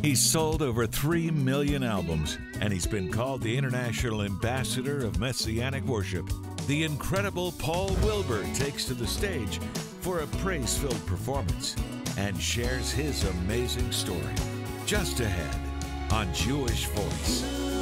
He's sold over 3 million albums, and he's been called the International Ambassador of Messianic Worship. The incredible Paul Wilbur takes to the stage for a praise-filled performance and shares his amazing story. Just ahead on Jewish Voice.